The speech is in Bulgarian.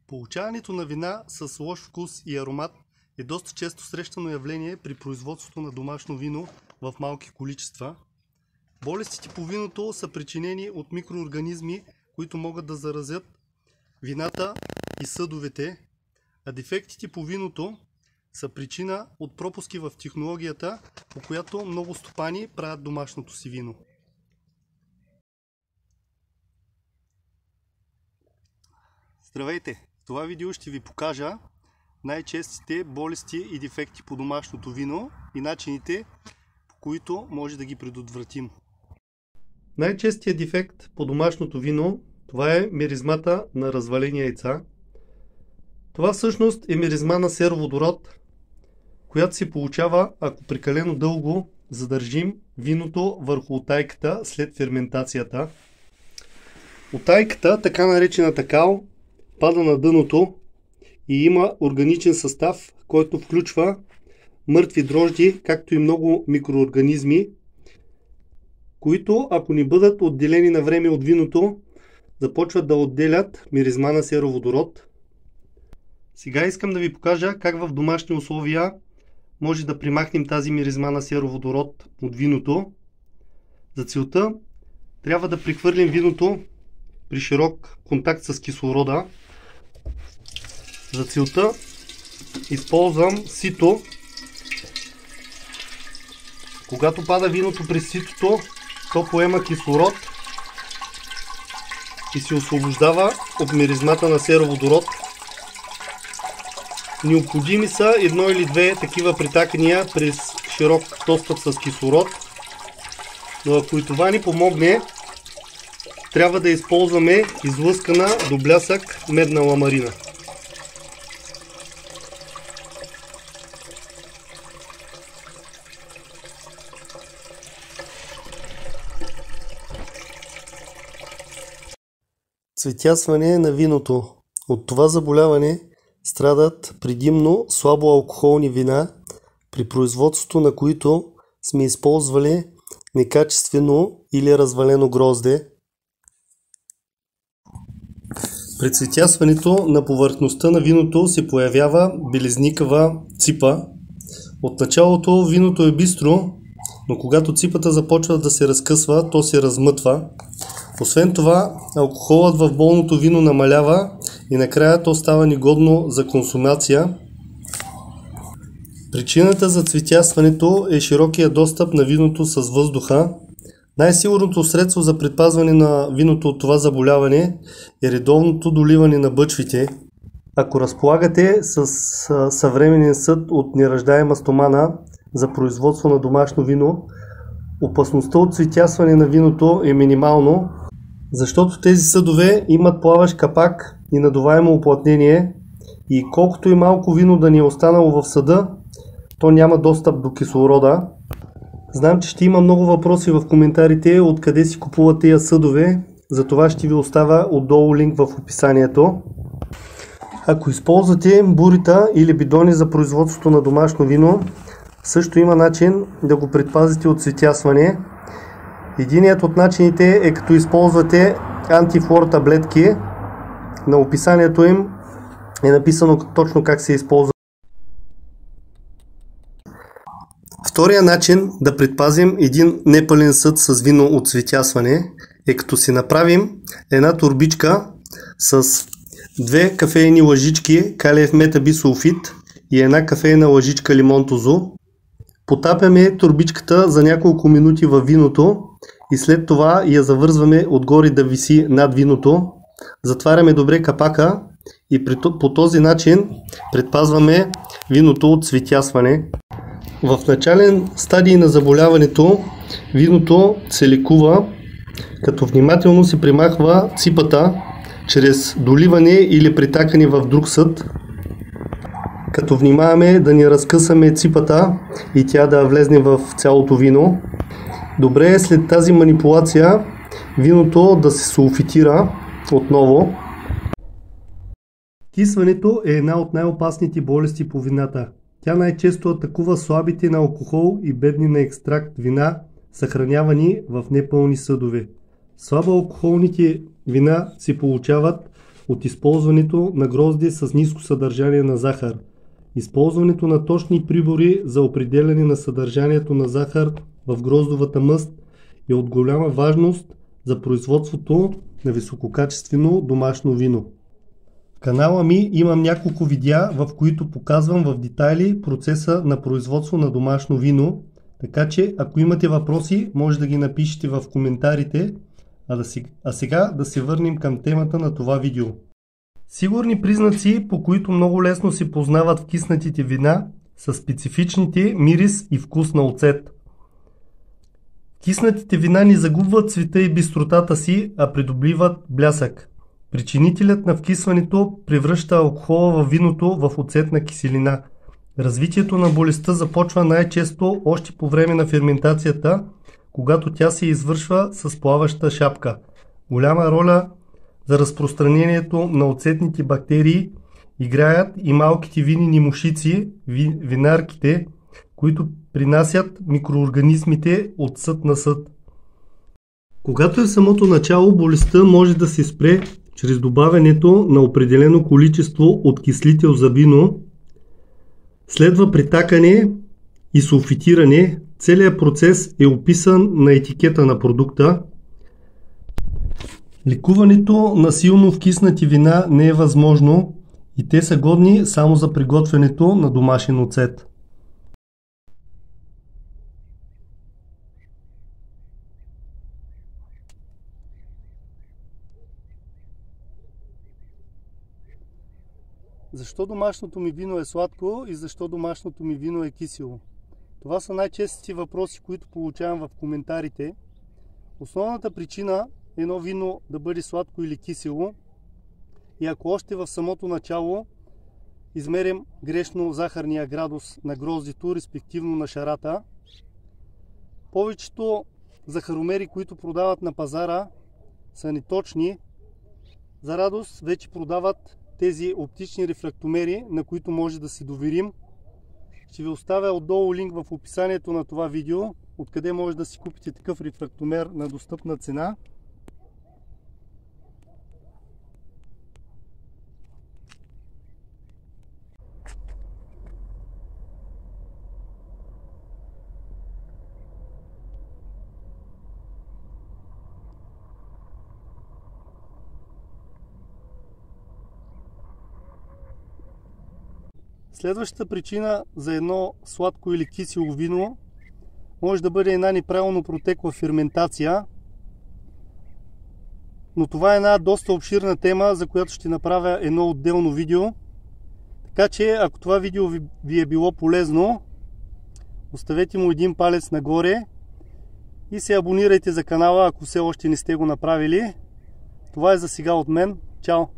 Получаването на вина с лош вкус и аромат е доста често срещано явление при производството на домашно вино в малки количества. Болестите по виното са причинени от микроорганизми, които могат да заразят вината и съдовете, а дефектите по виното са причина от пропуски в технологията, по която много стопани правят домашното си вино. Здравейте! В това видео ще ви покажа най-честите болести и дефекти по домашното вино и начините, по които може да ги предотвратим. Най-честият дефект по домашното вино, това е миризмата на развалени яйца. Това всъщност е миризма на сероводород, която се получава, ако прекалено дълго задържим виното върху утайката след ферментацията. Утайката, така наречената кал, пада на дъното и има органичен състав, който включва мъртви дрожди, както и много микроорганизми, които, ако не бъдат отделени на време от виното, започват да отделят миризма на сероводород. Сега искам да ви покажа как в домашни условия може да примахнем тази миризма на сероводород от виното. За целта трябва да прехвърлим виното при широк контакт с кислорода. За целта използвам сито. Когато пада виното през ситото, то поема кислород и се освобождава от миризмата на сероводород. Необходими са едно или две такива притакания през широк достъп с кислород, но ако и това ни помогне, трябва да използваме излъскана до блясък медна ламарина. Цветясване на виното. От това заболяване страдат предимно слабо алкохолни вина, при производството на които сме използвали некачествено или развалено грозде. При цветясването на повърхността на виното се появява белезникава ципа. От началото виното е бистро, но когато ципата започва да се разкъсва, то се размътва. Освен това, алкохолът в болното вино намалява и накрая то става негодно за консумация. Причината за цветясването е широкия достъп на виното с въздуха. Най-сигурното средство за предпазване на виното от това заболяване е редовното доливане на бъчвите. Ако разполагате с съвременен съд от нераждаема стомана за производство на домашно вино, опасността от цветясване на виното е минимално, защото тези съдове имат плаващ капак и надуваемо уплътнение и колкото и малко вино да ни е останало в съда, то няма достъп до кислорода. Знам, че ще има много въпроси в коментарите откъде си купуват тези съдове, затова ще ви оставя отдолу линк в описанието. Ако използвате бурита или бидони за производството на домашно вино, също има начин да го предпазите от цветясване. Единият от начините е като използвате антифлор таблетки. На описанието им е написано точно как се използва. Втория начин да предпазим един непълен съд с вино от цветясване е като си направим една турбичка с 2 кафейни лъжички калиев метабисулфит и една кафейна лъжичка лимон тузо. Потапяме турбичката за няколко минути във виното и след това я завързваме отгоре да виси над виното. Затваряме добре капака и по този начин предпазваме виното от цветясване. В начален стадий на заболяването виното се лекува, като внимателно се примахва ципата чрез доливане или притакане в друг съд, като внимаваме да не разкъсаме ципата и тя да влезне в цялото вино. Добре е след тази манипулация виното да се сулфитира отново. Кисването е една от най-опасните болести по вината. Тя най-често атакува слабите на алкохол и бедни на екстракт вина, съхранявани в непълни съдове. Слабоалкохолните вина се получават от използването на грозде с ниско съдържание на захар. Използването на точни прибори за определяне на съдържанието на захар в гроздовата мъст е от голяма важност за производството на висококачествено домашно вино. В канала ми имам няколко видеа, в които показвам в детайли процеса на производство на домашно вино, така че ако имате въпроси, може да ги напишете в коментарите, а сега да се върнем към темата на това видео. Сигурни признаци, по които много лесно се познават вкиснатите вина, са специфичните мирис и вкус на оцет. Киснатите вина не загубват цвета и бистротата си, а придобиват блясък. Причинителят на вкисването превръща алкохола във виното в оцетна киселина. Развитието на болестта започва най-често още по време на ферментацията, когато тя се извършва с плаваща шапка. Голяма роля за разпространението на оцетните бактерии играят и малките винени мушици, винарките, които принасят микроорганизмите от съд на съд. Когато е в самото начало, болестта може да се спре чрез добавянето на определено количество от кислител за вино, следва притакане и сулфитиране. Целият процес е описан на етикета на продукта. Лекуването на силно вкиснати вина не е възможно и те са годни само за приготвянето на домашен оцет. Защо домашното ми вино е сладко и защо домашното ми вино е кисело? Това са най-честите въпроси, които получавам в коментарите. Основната причина е едно вино да бъде сладко или кисело и ако още в самото начало измерим грешно захарния градус на гроздето, респективно на шарата, повечето захаромери, които продават на пазара, са неточни. За радост вече продават тези оптични рефрактомери, на които може да се доверим. Ще ви оставя отдолу линк в описанието на това видео, откъде може да си купите такъв рефрактомер на достъпна цена. Следващата причина за едно сладко или кисело вино може да бъде една неправилно протекла ферментация, но това е една доста обширна тема, за която ще направя едно отделно видео. Така че, ако това видео ви е било полезно, оставете му един палец нагоре и се абонирайте за канала, ако все още не сте го направили. Това е за сега от мен. Чао!